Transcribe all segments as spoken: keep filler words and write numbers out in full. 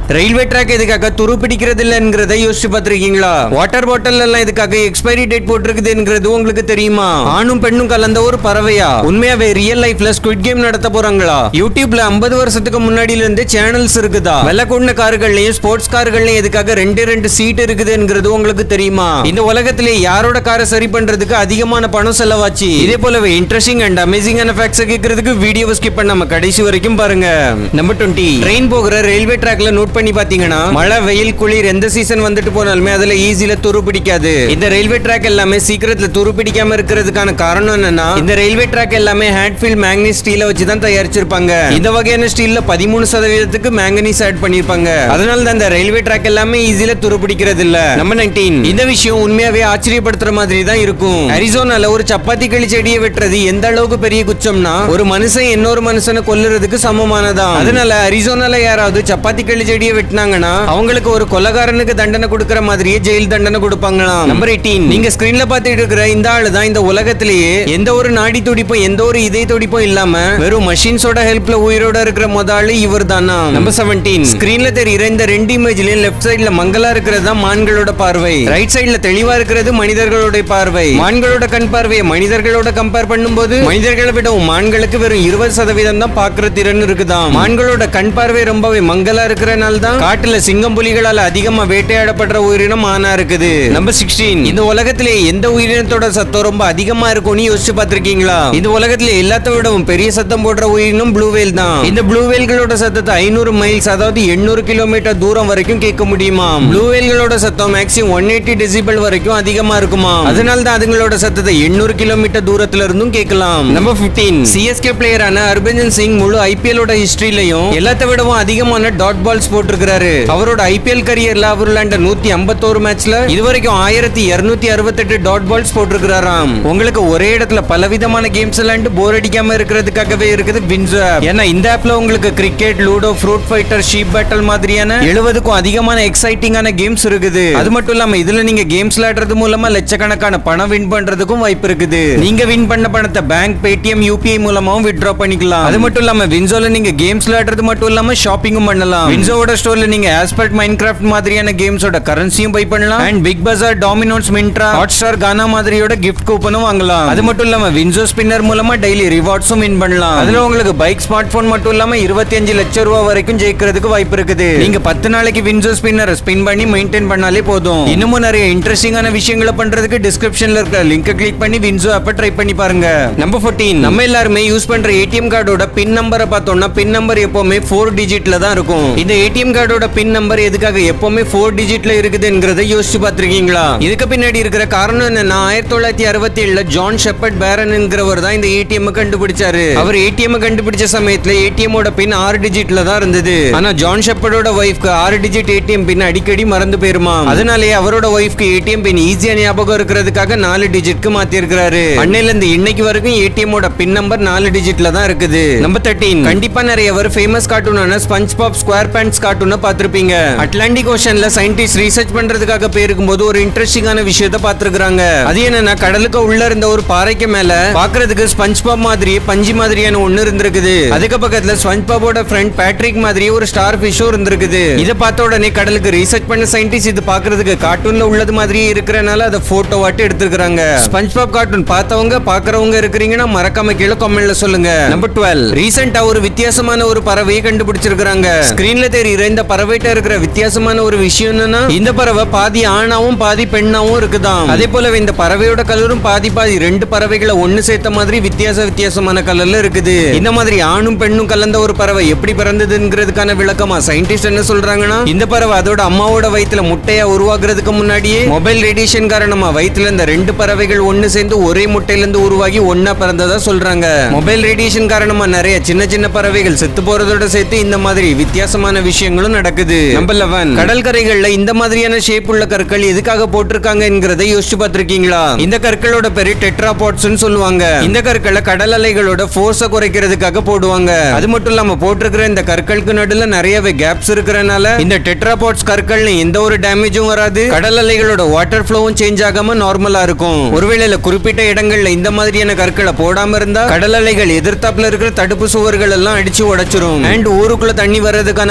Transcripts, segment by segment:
Railway track எதுக்காக துரு பிடிக்கிறது இல்லங்கிறத யோசிச்சு பார்த்திருக்கீங்களா? வாட்டர் பாட்டில் எல்லாம் எதுக்காக எக்ஸ்பைரி டேட் போட்டிருக்குதுங்கிறது உங்களுக்கு தெரியுமா? ஆணும் பெண்ணும் கலந்த ஒரு பறவையா? உண்மையாவே ரியல் லைஃப்ல ஸ்குவிட் கேம் நடத்த போறாங்களா? யூடியூப்ல ஐம்பது வருஷத்துக்கு முன்னாடில இருந்து சேனல்ஸ் இருக்குதா? வெள்ள கூடின கார்கள்லயும் ஸ்போர்ட்ஸ் கார்கள்லயும் எதுக்காக ரெண்டு ரெண்டு சீட் இருக்குதுங்கிறது உங்களுக்கு தெரியுமா? இந்த உலகத்திலே யாரோட காரை சரி பண்றதுக்கு அதிகமான பணம் செலவாச்சு? இதே போலவே இன்ட்ரெஸ்டிங் அண்ட் அமேசிங்கான ஃபேக்ட்ஸ் கேட்கறதுக்கு வீடியோவை ஸ்கிப் பண்ணாம கடைசி வரைக்கும் பாருங்க. Number twenty. ட்ரெயின் போகிற ரயில்வே ட்ராக்ல நோட் பண்ணி பாத்தீங்கன்னா மழை வெயில் குளிர் எந்த சீசன் வந்துட்டு போனாலுமே அதுல ஈஸில துரு பிடிக்காது. இந்த ரயில்வே ட்ராக் எல்லாமே சீக்கிரத்துல துரு பிடிக்காம இருக்கிறதுக்கான காரணம் என்னன்னா இந்த ரயில்வே ட்ராக் எல்லாமே ஹேட்ஃபீல்ட் மேக்னீஸ் ஸ்டீலை வச்சு தான் தயாரிச்சிருப்பாங்க. இந்த வகையான ஸ்டீல்ல பதிமூணு சதவீதத்துக்கு மேங்கனீஸ் ஆட் பண்ணிருப்பாங்க. அதனால தான் இந்த ரயில்வே ட்ராக் எல்லாமே ஈஸில துரு பிடிக்கிறது இல்ல. Number nineteen. இந்த விஷயம் உண்மையாவே ஆச்சரியப்படுத்துற மாதிரி தான் இருக்கும். அரிசோனால ஒரு சப்பாத்தி கிளி செடியை வெட்டுறது எந்த அளவுக்கு பெரிய குற்றம்னா ஒரு மனுஷன் இன்னொரு மனுஷனை கொல்லுறதுக்கு சமமானதான். அதனால அரிசோனால யாராவது சப்பாத்தி கிளி செடியை வெட்டினாங்கன்னா அவங்களுக்கு ஒரு கொலைகாரனுக்கு தண்டனை கொடுக்கிற மாதிரியே ஜெயில் தண்டனை கொடுப்பாங்களாம். Number eighteen. நீங்க ஸ்கிரீன்ல பாத்துட்டு இருக்கிற இந்த ஆளு தான் இந்த உலகத்திலேயே எந்த ஒரு நாடி துடிப்பும் எந்த ஒரு இதய துடிப்பும் இல்லாம வெறும் மஷின்ஸோட ஹெல்ப்ல உயிரோட இருக்கிற முதலாளி இவர் தானா. Number seventeen. ஸ்கிரீன்ல தெரியுற இந்த ரெண்டு இமேஜ்லயும் லெஃப்ட் சைடுல மங்கலா இருக்கிறது தான் மான்களோட பார்வை, ரைட் சைடுல தெளிவா இருக்கிறது மனிதர்களோட பார்வை. மான்களோட கண் பார்வையை மனிதர்களோட கம்பேர் பண்ணும்போது மனிதர்களை விட மான்களுக்கு வெறும் இருபது சதவீதம் தான் பாக்குற திறன் இருக்குதான். மான்களோட கண் பார்வை ரொம்பவே மங்கலா இருக்கிறனால தான் காட்டுல சிங்கம் புலிகளால அதிகமா வேட்டையாடப்படுற உயிரினம் மானா இருக்குது. Number sixteen. இந்த உலகத்திலே எந்த உயிரினத்தோட சத்தம் ரொம்ப அதிகமா இருக்கும்னு யோசிச்சு பார்த்திருக்கீங்களா? இந்த உலகத்திலே எல்லாத்த விடவும் பெரிய சத்தம் போடுற உயிரினம் ப்ளூ வேல் தான். இந்த ப்ளூ வேல்களோட சத்தத்தை ஐநூறு மைல்ஸ் அதாவது எண்ணூறு கிலோமீட்டர் தூரம் வரைக்கும் கேட்க முடியுமா? ப்ளூ வேல்களோட சத்தம் மேக்ஸிமம் ஒன் எயிட்டி டெசிபல் வரைக்கும் அதிகமா இருக்குமா? அதனால தான் அதுங்களோட சத்தத்தை எண்ணூறு கிலோமீட்டர் தூரத்துல இருந்தும் கேட்கலாம். Number fifteen. சிஎஸ்கே பிளேயரான ஹர்பஜன் சிங் முழு ஐபிஎல் ஓட ஹிஸ்டரியிலையும் எல்லாத்த விடவும் அதிகமான டாட் பால்ஸ் போட்டிருக்காரு. அவரோட ஐபிஎல் கரியர்ல அவர் விளையாண்ட நூத்தி ஐம்பத்தோரு மேட்ச்ல இதுவரைக்கும் ஆயிரத்தி இருநூத்தி அறுபத்தி எட்டு டாட் பால்ஸ் போட்டிருக்காராம். உங்களுக்கு ஒரே இடத்துல பலவிதமான கேம்ஸ் விளையாண்டு போர் அடிக்காம இருக்கிறதுக்காகவே இருக்குது வின்சோ ஆப். ஏன்னா இந்த ஆப்ல உங்களுக்கு cricket, ludo, fruit fighter, sheep battle மாதிரியான எழுபதுக்கும் அதிகமான எக்ஸைட்டிங்கான கேம்ஸ் இருக்குது. அது மட்டும் இல்லாம இதுல நீங்க கேம்ஸ் விளையாடுறது மூலமா லட்சக்கணக்கான பணம் வின் பண்றதுக்கும் வாய்ப்பு இருக்குது. நீங்க வின் பண்ண பணத்தை பேங்க், பேடிஎம், யூபிஐ மூலமாவும் வித்ட்ரா பண்ணிக்கலாம். அது மட்டும் இல்லாம வின்சோல நீங்க கேம்ஸ் விளையாடுறது மட்டும் இல்லாம ஷாப்பிங்கும் பண்ணலாம். வின்சோவோட ஸ்டோர்ல நீங்க ஆஸ்பெக்ட் மைன்கிராஃப்ட் மாதிரியான கேம்ஸோட கரன்சியும் பை பண்ணலாம். And Big Bazaar, Domino's, Myntra, Hotstar, Gaana மாதிரியோட கிஃப்ட் கூப்பனும் வாங்கலாம். அது மட்டும் இல்லாம வின்சோ ஸ்பின்னர் மூலமா டெய்லி ரிவார்ட்ஸும் வின் பண்ணலாம். அதுல உங்களுக்கு பைக், ஸ்மார்ட் போன் மட்டும் இல்லாம இருபத்தி அஞ்சு லட்சம் ரூபாய் வரைக்கும் ஜெயிக்கிறதுக்கு வாய்ப்பு இருக்குது. நீங்க பத்து நாளைக்கு வின்சோ ஸ்பின்னர் ஸ்பின் பண்ணி மெயின்டைன் பண்ணாலே போதும். இன்னமும் நிறைய இன்ட்ரெஸ்டிங்கான விஷயங்களை பண்றதுக்கு டிஸ்கிரிப்ஷன்ல இருக்க லிங்கை கிளிக் பண்ணி வின்சோ ஆப்பை ட்ரை பண்ணி பாருங்க. நம்பர் பதினான்கு. நம்ம எல்லாருமே யூஸ் பண்ற ஏடிஎம் கார்டோட பின் நம்பரை பார்த்தோம்னா பின் நம்பர் எப்பவுமே நான்கு டிஜிட்ல தான் இருக்கும். இந்த ஏடிஎம் கார்டோட பின் நம்பர் எதுக்காக எப்பவுமே நான்கு டிஜிட்ல இருக்குதுங்கறத யோசிச்சு பார்த்திருக்கீங்களா? இதுக்கு பின்னாடி இருக்கிற காரணம் என்னன்னா ஆயிரத்தி தொள்ளாயிரத்தி அறுபத்தி ஏழுல ஜான் ஷெப்பர்ட் பேரன் என்கிறவர் தான் இந்த ஏடிஎம் கண்டுபிடிச்சாரு. அவர் ஏடிஎம் கண்டுபிடிச்ச சமயத்துல ஏடிஎம் ஓட பின் ஆறு டிஜிட்ல தான் இருந்தது. ஆனா ஜான் ஷெப்பர்டோட வைஃப்க்கு ஆறு டிஜிட் ஏடிஎம் பின் அடிக்கடி மறந்து போயிருமா. அதனாலேயே அவரோட வைஃப்க்கு ஏடிஎம் பின் ஈஸியா ஞாபகம் இருக்கிறதுக்காக நாலு டிஜிட்க்கு மாத்தி இருக்காரு. அன்னையில இருந்து இன்னைக்கு வரைக்கும் ஏடிஎம் ஓட பின் நம்பர் நாலு டிஜிட்ல தான் இருக்குது. நம்பர் பதிமூன்று. கண்டிப்பா நிறைய ஒரு ஃபேமஸ் கார்ட்டூனான ஸ்பஞ்ச்பாப் ஸ்கொயர் பேண்ட்ஸ் கார்ட்டூனை பார்த்திருப்பீங்க. அட்லாண்டிக் ஓஷன்ல சயின்டிஸ்ட் ரிசர்ச் பண்றதுக்காக போயிருக்கும்போது ஒரு இன்ட்ரெஸ்டிங்கான விஷயத்தை பார்த்திருக்காங்க. அது என்னன்னா கடலுக்கு உள்ள இருந்த ஒரு பாறைக்கு மேல பாக்குறதுக்கு ஸ்பஞ்ச்பாப் மாதிரி பஞ்சி மாதிரியான ஒண்ணு இருந்திருக்குது. அதுக்கு பக்கத்துல ஸ்பஞ்ச்பாபோட ஃப்ரெண்ட் பேட்ரிக் மாதிரி ஒரு ஸ்டார் ஃபிஷும் இருந்திருக்குது. இத பார்த்த உடனே கடலுக்கு ரிசர்ச் பண்ண சயின்டிஸ்ட் இது பாக்குறதுக்கு கார்ட்டூன்ல உள்ளது மாதிரியே இருக்கிறனால அதை போட்டோ வாட்டி எடுத்துக்கிறாங்க. ஸ்பஞ்ச்பாப் கார்ட்டூன் பார்த்தவங்க பாக்குறவங்க இருக்கிறீங்கன்னா மறக்காம கீழே கமெண்ட்ல சொல்லுங்க. நம்பர் பன்னிரண்டு. ரீசெண்டா ஒரு வித்தியாசமான ஒரு பறவையை கண்டுபிடிச்சிருக்காங்க. ஸ்கிரீன்ல தெரியுற இந்த பறவைட்ட இருக்கிற வித்தியாசமான ஒரு விஷயம் என்னன்னா இந்த பறவை பாதி ஆணாவும் பாதி பெண்ணாவும் இருக்குதாம். அதே போல இந்த பறவையோட கலரும் பாதி பாதி ரெண்டு பறவைகளை ஒண்ணு சேர்த்த மாதிரி வித்தியாச வித்தியாசமான கலர்ல இருக்குது. இந்த மாதிரி ஆணும் பெண்ணும் கலந்த ஒரு பறவை எப்படி பிறந்ததுங்கிறதுக்கான விளக்கமா சயின்டிஸ்ட் என்ன சொல்றாங்கன்னா இந்த பறவை அதோட அம்மாவோட வயித்துல முட்டையா உருவாக்குறதுக்கு முன்னாடியே மொபைல் ரேடியேஷன் காரணமா வயித்துல இந்த ரெண்டு பறவைகள் ஒண்ணு சேர்ந்து ஒரே முட்டையில இருந்து உருவாகி ஒன்னா பிறந்ததா சொல்றாங்க. மொபைல் ரேடியேஷன் காரணமா நிறைய சின்ன சின்ன பறவைகள் செத்து போறதோட சேர்த்து இந்த மாதிரி வித்தியாசமான விஷயங்களும் நடக்குது. நம்பர் பதினொன்று. கடற்கரைகள்ல இந்த மாதிரியான ஷேப் உள்ள கற்கள் எதுக்காக போட்டிருக்காங்கங்கறதை யோசிச்சு பார்த்திருக்கீங்களா? இந்த கற்களோட பேரு டெட்ராபாட்ஸ்னு சொல்லுவாங்க. இந்த கற்களை கடல் அலைகளோட ஃபோர்ஸை குறைக்கிறதுக்காக போடுவாங்க. அது மட்டும் இல்லாம போட்டிருக்கிற இந்த கற்களுக்கு நடுவுல நிறையவே கேப்ஸ் இருக்கிறனால இந்த டெட்ராபாட்ஸ் கற்கள்ல எந்த ஒரு டேமேஜும் வராது. கடல் அலைகளோட வாட்டர் ஃப்ளோவும் சேஞ்ச் ஆகாம நார்மலா இருக்கும். ஒருவேளை குறிப்பிட்ட இடங்கள்ல இந்த மாதிரியான கற்களை போடாம இருந்தா கடல் அலைகள் எதிர்த்தாப்புல இருக்கிற தடுப்பு சுவர்கள் எல்லாம் அடிச்சு உடைச்சிரும். அண்ட் ஊருக்குள்ள தண்ணி வர்றதுக்கான வாய்ப்புகள்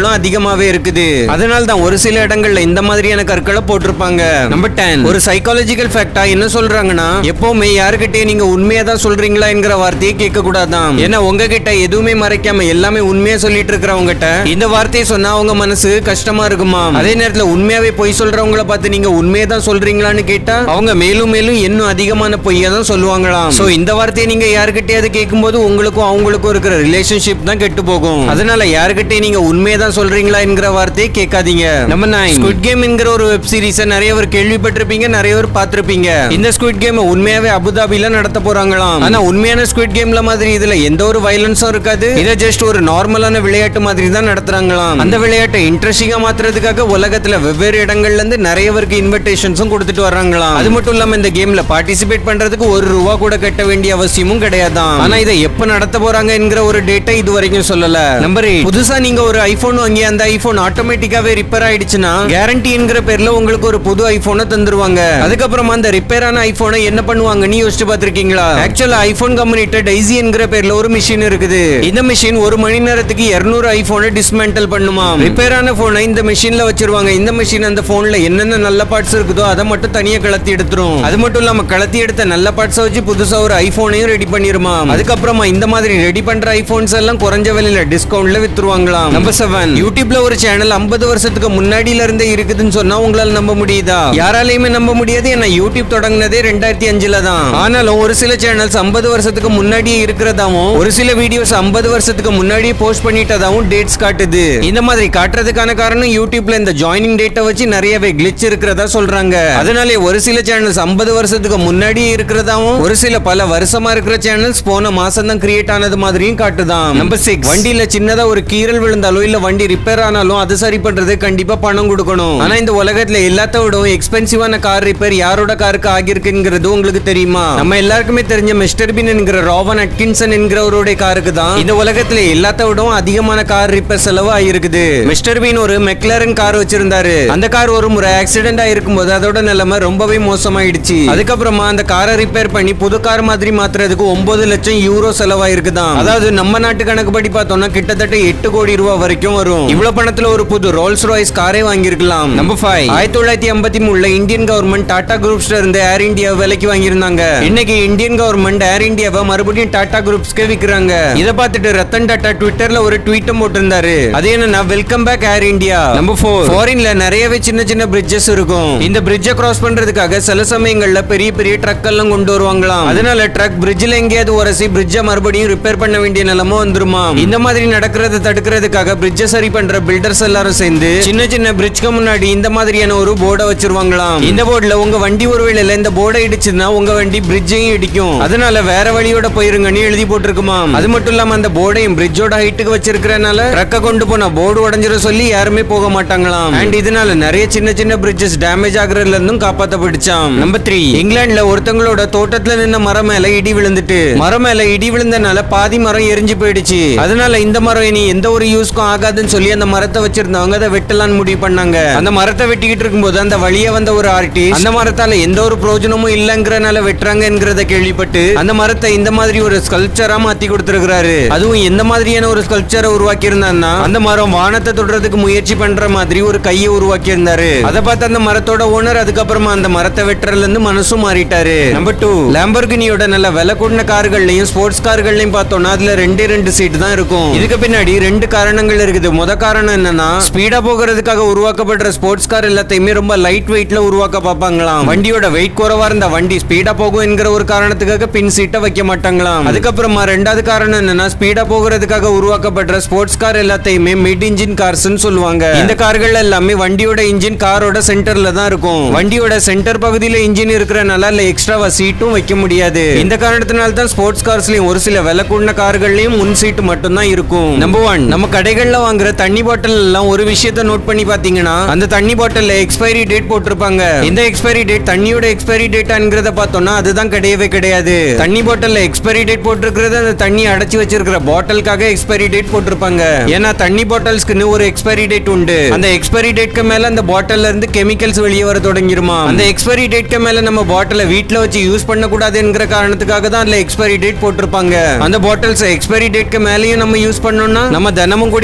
வாய்ப்புகளும் அதிகமாவே இருக்குது. அதனால தான் ஒரு சில இடங்கள்ல இந்த மாதிரியான கற்களை போட்டிருப்பாங்க. நம்பர் டென், ஒரு சைக்காலஜிக்கல் ஃபேக்டா என்ன சொல்றாங்கன்னா, எப்பவுமே யாருக்கிட்டே நீங்க உண்மையா தான் சொல்றீங்களா என்கிற வார்த்தையை கேட்க கூடாதான். ஏன்னா உங்ககிட்ட எதுவுமே மறைக்காம எல்லாமே உண்மையா சொல்லிட்டு இருக்கிறவங்ககிட்ட இந்த வார்த்தையை சொன்னா அவங்க மனசு கஷ்டமா இருக்குமா. அதே நேரத்துல உண்மையாவே பொய் சொல்றவங்களை பார்த்து நீங்க உண்மையா தான் சொல்றீங்களான்னு கேட்டா அவங்க மேலும் மேலும் இன்னும் அதிகமான பொய்யா தான் சொல்லுவாங்களாம். சோ இந்த வார்த்தையை நீங்க யாருக்கிட்டயாவது கேட்கும்போது உங்களுக்கும் அவங்களுக்கும் இருக்கிற ரிலேஷன்ஷிப் தான் கெட்டு போகும். அதனால யாருக்கிட்டே நீங்க உண்மையா தான் சொல்றீங்களா என்கிற வார்த்தையை கேட்காதீங்க. நம்பர் நைன், ஸ்குவிட் கேம் என்கிற ஒரு வெப் சீரிஸ் நிறைய பேர் கேள்விப்பட்டிருப்பீங்க, நிறைய பேர் பார்த்திருப்பீங்க. இந்த ஸ்குவிட் கேம் உண்மையாவே அபுதாபில நடத்த போறாங்களாம். ஆனா உண்மையான ஸ்குவிட் கேம்ல மாதிரி இதுல எந்த ஒரு வயலன்ஸும் இருக்காது. இத ஜஸ்ட் ஒரு நார்மலான விளையாட்டு மாதிரி தான் நடத்துறாங்களாம். அந்த விளையாட்டை இன்ட்ரெஸ்டிங்கா மாத்துறதுக்காக உலகத்துல வெவ்வேறு இடங்கள்ல இருந்து நிறைய பேருக்கு இன்விடேஷன்ஸும் கொடுத்துட்டு வர்றாங்களாம். அது மட்டும் இல்லாம இந்த கேம்ல பார்ட்டிசிபேட் பண்றதுக்கு ஒரு ரூபா கூட கட்ட வேண்டிய அவசியமும் கிடையாதான். ஆனா இதை எப்ப நடத்த போறாங்க என்கிற ஒரு டேட்டை இது வரைக்கும் சொல்லல. நம்பர் எயிட், புதுசா நீங்க ஒரு ஐபோன் வாங்கி அந்த ஐபோன் ஆட்டோமேட்டிக்காவே ரிப்பேர் ஆயிடுச்சுன்னா கேரண்டி என்கிற பேர்ல உங்களுக்கு ஒரு புது ஐபோனை தந்துருவாங்க. அதுக்கப்புறமா அந்த ரிப்பேர் ஆன ஐபோனை என்ன பண்ணுவாங்கன்னு யோசிச்சு பார்த்திருக்கீங்களா? ஆக்சுவலா ஐபோன் கம்பெனிட்ட டைசி என்கிற பேர்ல ஒரு மிஷின் இருக்குது. இந்த மிஷின் ஒரு மணி நேரத்துக்கு இருநூறு ஐபோனை டிஸ்மேண்டல் பண்ணுமா. ரிப்பேர் ஆன போனை இந்த மிஷின்ல வச்சிருவாங்க. இந்த மிஷின் அந்த போன்ல என்னென்ன நல்ல பார்ட்ஸ் இருக்குதோ அதை மட்டும் தனியா கலத்தி எடுத்துரும். அது மட்டும் இல்லாம கலத்தி எடுத்த நல்ல பார்ட்ஸ் வச்சு புதுசா ஒரு ஐபோனையும் ரெடி பண்ணிருமா. அதுக்கப்புறமா இந்த மாதிரி ரெடி பண்ற ஐபோன்ஸ் எல்லாம் குறைஞ்ச விலையில டிஸ்கவுண்ட்ல வித்துருவாங்களாம். நம்பர் செவன், யூடியூப்ல ஒரு சேனல் ஐம்பது வருஷத்துக்கு முன்னாடியில இருந்தே இருக்குதுன்னு சொன்னா உங்களால நம்ப முடியுதா? யாராலையுமே நம்ப முடியாது. ஏன்னா யூடியூப் தொடங்கினதே ரெண்டாயிரத்தி அஞ்சுல தான். ஆனாலும் ஒரு சில சேனல்ஸ் ஐம்பது வருஷத்துக்கு முன்னாடியே இருக்கிறதாவும் ஒரு சில வீடியோஸ் ஐம்பது வருஷத்துக்கு முன்னாடியே போஸ்ட் பண்ணிட்டதாவும் டேட்ஸ் காட்டுது. இந்த மாதிரி காட்டுறதுக்கான காரணம் யூடியூப்ல இந்த ஜாயினிங் டேட்டை வச்சு நிறையவே கிளிச் இருக்கிறதா சொல்றாங்க. அதனாலே ஒரு சில சேனல்ஸ் ஐம்பது வருஷத்துக்கு முன்னாடியே இருக்கிறதாவும் ஒரு சில பல வருஷமா இருக்கிற சேனல்ஸ் போன மாசம் தான் கிரியேட் ஆனது மாதிரியும் காட்டுதான். நம்பர் சிக்ஸ், வண்டியில சின்னதா ஒரு கீறல் விழுந்தாலும் இல்ல வண்டி ரிப்பேர் ஆனாலும் அது சரி பண்றது கண்டிப்பா பணம் கொடுக்கணும். ஆனா இந்த உலகத்துல எல்லாத்த விடவும் எக்ஸ்பென்சிவான கார் ரிப்பேர் யாரோட காருக்கு ஆகியிருக்குங்கிறது உங்களுக்கு தெரியுமா? நம்ம எல்லாருக்குமே தெரிஞ்ச மிஸ்டர் பீன் என்கிற ராவன் அட்கின்சன் என்கிறவருடைய காருக்கு தான் இந்த உலகத்துல எல்லாத்த விடவும் அதிகமான கார் ரிப்பேர் செலவு ஆகிருக்குது. மிஸ்டர் பீன் ஒரு மெக்லரன் கார் வச்சிருந்தாரு. அந்த கார் ஒரு முறை ஆக்சிடென்ட் ஆயிருக்கும் போது அதோட நிலைமை ரொம்பவே மோசமாயிடுச்சு. அதுக்கப்புறமா அந்த காரை ரிப்பேர் பண்ணி புது கார் மாதிரி மாத்துறதுக்கு ஒன்பது லட்சம் யூரோ செலவாயிருக்குதான். அதாவது நம்ம நாட்டு கணக்குப்படி பார்த்தோம்னா கிட்டத்தட்ட எட்டு கோடி ரூபாய் வரைக்கும் வரும். இவ்வளவு பணத்துல ஒரு புது ரோல்ஸ் ராய்ஸ் காரே வாங்கியிருக்கலாம். நம்பர் ஃபைவ், ஆயிரத்தி தொள்ளாயிரத்தி ஐம்பத்தி மூணுல இந்தியன் கவர்மெண்ட் டாடா குரூப்ஸ்ல இருந்து ஏர் இந்தியா விலைக்கு வாங்கியிருந்தாங்க. இன்னைக்கு இந்தியன் கவர்மெண்ட் ஏர் இந்தியாவை மறுபடியும் டாடா குரூப்ஸ்க்கு விக்கிறாங்க. இதை பார்த்துட்டு ரத்தன் டாடா ட்விட்டர்ல ஒரு ட்வீட்டும் போட்டிருந்தாரு. அது என்னன்னா, welcome back Air India. Number four, ஃபாரின்ல நிறையவே சின்ன சின்ன பிரிட்ஜஸ் இருக்கும். இந்த பிரிட்ஜை கிராஸ் பண்றதுக்காக சில சமயங்கள்ல பெரிய பெரிய ட்ரக் எல்லாம் கொண்டு வருவாங்களாம். அதனால ட்ரக் பிரிட்ஜ்ல எங்கேயாவது உரசி பிரிட்ஜை மறுபடியும் ரிப்பேர் பண்ண வேண்டிய நிலைமை வந்துருமா. இந்த மாதிரி நடக்கிறத தடுக்கிறதுக்காக பிரிட்ஜை சரி பண்ற பில்டர்ஸ் எல்லாரும் சேர்ந்து சின்ன சின்ன பிரிட்ஜ்க்கு முன்னாடி இந்த மாதிரியான ஒரு போர்டை வச்சிருவாங்களாம். இந்த போர்டுல உங்க வண்டி ஒருவேளை இந்த போர்டை இடிச்சுன்னா உங்க வண்டி பிரிட்ஜையும் இடிக்கும். அதனால வேற வழியோட போயிருங்கன்னு எழுதி போட்டிருக்குமா. அது மட்டும் இல்லாம அந்த போர்டையும் பிரிட்ஜோட ஹைட்டுக்கு வச்சிருக்கிறனால ட்ரக்க கொண்டு போனா போர்டு உடைஞ்சிர சொல்லி யாருமே போக மாட்டாங்களாம். அண்ட் இதனால நிறைய சின்ன சின்ன பிரிட்ஜஸ் டேமேஜ் ஆகுறதுல இருந்தும் காப்பாத்தப்பட்டுச்சாம். நம்பர் த்ரீ, இங்கிலாந்துல ஒருத்தங்களோட தோட்டத்துல நின்ன மரம் மேல இடி விழுந்துட்டு மரம் மேல இடி விழுந்தனால பாதி மரம் எரிஞ்சு போயிடுச்சு. அதனால இந்த மரம் இனி எந்த ஒரு யூஸ்க்கும் ஆகாதுன்னு சொல்லி அந்த மரத்தை வச்சிருந்தவங்க அதை வெட்டலான்னு முடிவு பண்ணாங்க. அந்த மரத்தை வெட்டிக்கிட்டு இருக்கும்போது அந்த வழியே வந்த ஒரு ஆர்டிஸ்ட் அந்த மரத்தால எந்த ஒரு பிரயோஜனமும் இல்லங்கிறனால வெட்டுறாங்க என்கிறத கேள்விப்பட்டு அந்த மரத்தை இந்த மாதிரி ஒரு ஸ்கல்ப்சரா மாத்தி கொடுத்திருக்காரு. அதுவும் எந்த மாதிரியான ஒரு ஸ்கல்ப்சரை உருவாக்கி இருந்தான்னா, அந்த மரம் வானத்தை தொடுறதுக்கு முயற்சி பண்ற மாதிரி ஒரு கையை உருவாக்கி இருந்தாரு. அதை பார்த்து அந்த மரத்தோட ஓனர் அதுக்கப்புறமா அந்த மரத்தை வெட்டுறதுல இருந்து மனசும் மாறிட்டாரு. நம்பர் டூ, லாம்போர்கினியோட நல்ல விலை கூடின கார்கள்லயும் ஸ்போர்ட்ஸ் கார்கள்லயும் பார்த்தோம்னா அதுல ரெண்டே ரெண்டு சீட் தான் இருக்கும். இதுக்கு பின்னாடி ரெண்டு காரணங்கள் இருக்குது. முத காரணம் என்னன்னா, ஸ்பீடா போகிறதுக்காக உருவாக்கப்படுற ஸ்போர்ட்ஸ் கார் எல்லாத்தையுமே ரொம்ப லைட் வெயிட்ல உருவாக்க பார்ப்பாங்களாம். வண்டியோட வெயிட் குறைவா இருந்தா வண்டி ஸ்பீடா போகும் என்கிற ஒரு காரணத்துக்காக பின் சீட்டை வைக்க மாட்டாங்களாம். அதுக்கப்புறமா ரெண்டாவது காரணம் என்னன்னா, ஸ்பீடா போகிறதுக்காக உருவாக்கப்படுற ஸ்போர்ட்ஸ் கார் எல்லாத்தையுமே மிட் இன்ஜின் கார்ஸ்னு சொல்லுவாங்க. இந்த கார்கள் எல்லாமே வண்டியோட இன்ஜின் காரோட சென்டர்ல தான் இருக்கும். வண்டியோட சென்டர் பகுதியில இன்ஜின் இருக்கிறனால இல்ல எக்ஸ்ட்ராவா சீட்டும் வைக்க முடியாது. இந்த காரணத்தினால தான் ஸ்போர்ட்ஸ் கார்ஸ்லயும் ஒரு சில விலை கூடின கார்கள்லயும் முன் சீட் மட்டும் தான் இருக்கும். நம்பர் ஒன், நம்ம கடைகள்ல வாங்குற தண்ணி பாட்டில் எல்லாம் ஒரு விஷயத்தை நோட் பண்ணி பாத்தீங்கன்னா, அந்த தண்ணி பாட்டில்ல எக்ஸ்பைரி டேட் போட்டிருப்பாங்க. இந்த எக்ஸ்பைரி டேட் தண்ணியோட எக்ஸ்பைரி டேட்டாங்கிறத பார்த்தோம்னா அதுதான் கிடையவே கிடையாது. தண்ணி பாட்டில்ல எக்ஸ்பைரி டேட் போட்டிருக்கிறது அந்த தண்ணி அடைச்சு வச்சிருக்கிற பாட்டிலுக்காக எக்ஸ்பைரி டேட் போட்டிருப்பாங்க. ஏன்னா தண்ணி பாட்டில்ஸ்க்கு ஒரு எக்ஸ்பைரி டேட் உண்டு. அந்த எக்ஸ்பைரி டேட்க்கு மேல அந்த பாட்டில்ல இருந்து கெமிக்கல்ஸ் வெளியே வர தொடங்கிருமா. அந்த எக்ஸ்பைரி டேட்க்கு மேல நம்ம பாட்டிலை வீட்ல வச்சு யூஸ் பண்ண கூடாதுங்கிற காரணத்துக்காக தான் அதுல எக்ஸ்பைரி டேட் போட்டிருப்பாங்க. அந்த பாட்டில்ஸ் எக்ஸ்பைரி டேட்க்கு மேலயும் நம்ம யூஸ் பண்ணோம்னா நம்ம தினமும் குடிக்கிற தண்ணியில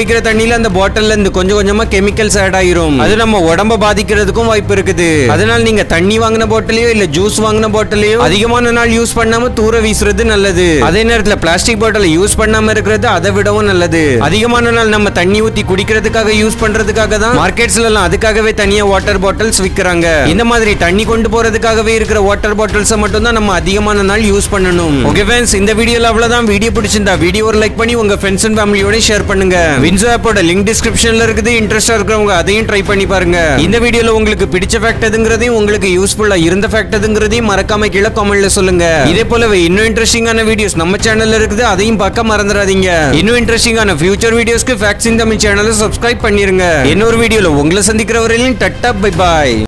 தண்ணியில அந்த பாட்டில்ல இருந்து கொஞ்சம் கொஞ்சமா கெமிக்கல்ஸ் ஆட் ஆயிரும். அது நம்ம உடம்ப பாதிக்கிறதுக்கும் வாய்ப்பு இருக்குது. அதனால நீங்க தண்ணி வாங்கின பாட்டிலையோ இல்ல ஜூஸ் வாங்கின பாட்டிலையோ அதிகமான நாள் யூஸ் பண்ணாம தூர வீசுறது நல்லது. அதே நேரத்துல பிளாஸ்டிக் பாட்டில் யூஸ் பண்ணாம இருக்கிறது அதை விடவும் நல்லது. அதிகமான நாள் நம்ம தண்ணி ஊத்தி குடிக்கிறதுக்காக யூஸ் பண்றதுக்காக தான் மார்க்கெட்ஸ்ல எல்லாம் அதுக்காகவே தனியா வாட்டர் பாட்டில்ஸ் விக்கிறாங்க. இந்த மாதிரி தண்ணி கொண்டு போறதுக்காகவே இருக்கிற வாட்டர் பாட்டில்ஸ் மட்டும் தான் நம்ம அதிகமான நாள் யூஸ் பண்ணணும். ஓகே फ्रेंड्स, இந்த வீடியோல அவ்வளவுதான். வீடியோ பிடிச்சிருந்தா வீடியோ ஒரு லைக் பண்ணி உங்க ஃப்ரெண்ட்ஸ் அண்ட் ஃபேமிலியோட ஷேர் பண்ணுங்க. வின்சோ ஆப்போட லிங்க் டிஸ்கிரிப்ஷன்ல இருக்குது. இன்ட்ரெஸ்டா இருக்கிறவங்க அதையும் ட்ரை பண்ணி பாருங்க. இந்த வீடியோல உங்களுக்கு பிடிச்ச ஃபேக்ட் எதுங்கிறதையும் உங்களுக்கு யூஸ்ஃபுல்லா இருந்த ஃபேக்ட் எதுங்கிறதையும் மறக்காம கீழே கமெண்ட்ல சொல்லுங்க. இதே போலவே இன்னும் இன்ட்ரெஸ்டிங்கான வீடியோஸ் நம்ம சேனல்ல இருக்குது. அதையும் பார்க்க மறந்துடாதீங்க. இன்னும் இன்ட்ரெஸ்டிங்கான ஃபியூச்சர் வீடியோஸ்க்கு ஃபேக்ட்ஸ் இன் தமிழ் சேனலை சப்ஸ்கிரைப் பண்ணிருங்க. இன்னொரு வீடியோல உங்களை சந்திக்கிற வரையிலும் டட்டா பை பாய்.